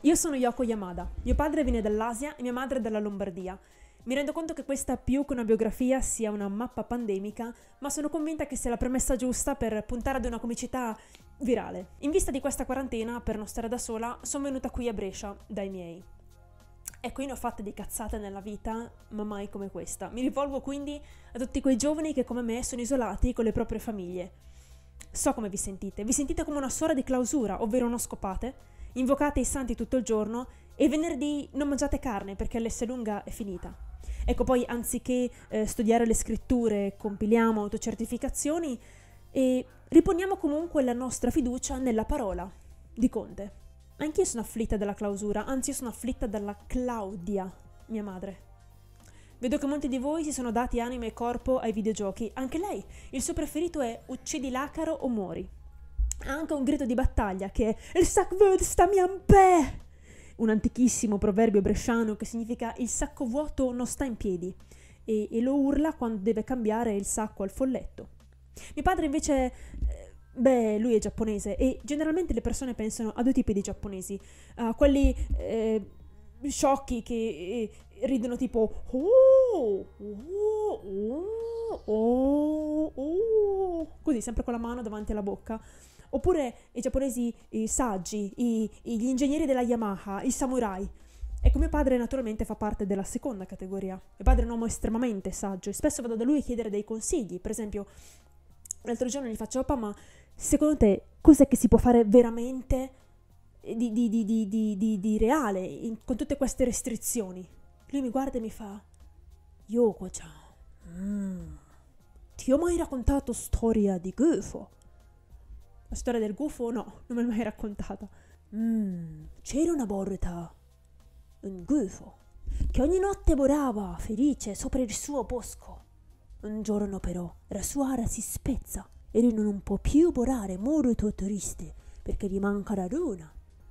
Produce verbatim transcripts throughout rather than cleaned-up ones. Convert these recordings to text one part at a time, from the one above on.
Io sono Yoko Yamada, mio padre viene dall'Asia e mia madre dalla Lombardia. Mi rendo conto che questa più che una biografia sia una mappa pandemica, ma sono convinta che sia la premessa giusta per puntare ad una comicità virale. In vista di questa quarantena, per non stare da sola, sono venuta qui a Brescia, dai miei. Ecco, io ne ho fatte di cazzate nella vita, ma mai come questa. Mi rivolgo quindi a tutti quei giovani che come me sono isolati con le proprie famiglie. So come vi sentite, vi sentite come una suora di clausura, ovvero non scopate, invocate i santi tutto il giorno e venerdì non mangiate carne perché l'esse lunga è finita. Ecco, poi anziché eh, studiare le scritture, compiliamo autocertificazioni e riponiamo comunque la nostra fiducia nella parola di Conte. Anch'io sono afflitta dalla clausura, anzi io sono afflitta dalla Claudia, mia madre. Vedo che molti di voi si sono dati anima e corpo ai videogiochi. Anche lei, il suo preferito è uccidi l'acaro o muori. Ha anche un grido di battaglia che è il sac vod sta mian pe, un antichissimo proverbio bresciano che significa il sacco vuoto non sta in piedi e, e lo urla quando deve cambiare il sacco al folletto. Mio padre invece, eh, beh, lui è giapponese e generalmente le persone pensano a due tipi di giapponesi, a quelli eh, sciocchi che eh, ridono tipo oh, oh, oh, oh, oh, così sempre con la mano davanti alla bocca. Oppure i giapponesi i saggi, i, gli ingegneri della Yamaha, i samurai. Ecco, mio padre naturalmente fa parte della seconda categoria. Mio padre è un uomo estremamente saggio e spesso vado da lui a chiedere dei consigli. Per esempio, l'altro giorno gli faccio: papà, ma secondo te cos'è che si può fare veramente di, di, di, di, di, di, di reale in, con tutte queste restrizioni? Lui mi guarda e mi fa: Yoko-chan, mm, ti ho mai raccontato storia di gufo? La storia del gufo no, non me l'ho mai raccontata. Mm, c'era una volta un gufo che ogni notte volava felice sopra il suo bosco. Un giorno però la sua ara si spezza e lui non può più volare molto triste perché gli manca la luna.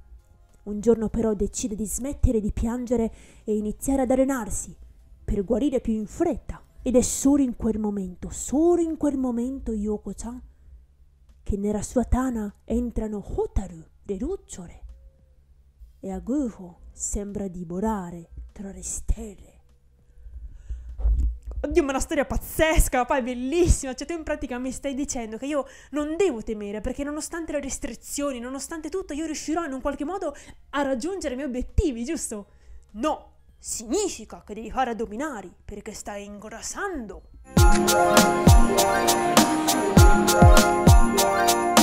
Un giorno però decide di smettere di piangere e iniziare ad allenarsi per guarire più in fretta. Ed è solo in quel momento, solo in quel momento, Yoko-chan, che nella sua tana entrano Hotaru, le lucciole, e a gufo sembra di volare tra le stelle. Oddio, ma è una storia pazzesca, papà, è bellissima. Cioè, tu in pratica mi stai dicendo che io non devo temere, perché nonostante le restrizioni, nonostante tutto, io riuscirò in un qualche modo a raggiungere i miei obiettivi, giusto? No, significa che devi fare addominali, perché stai ingrassando.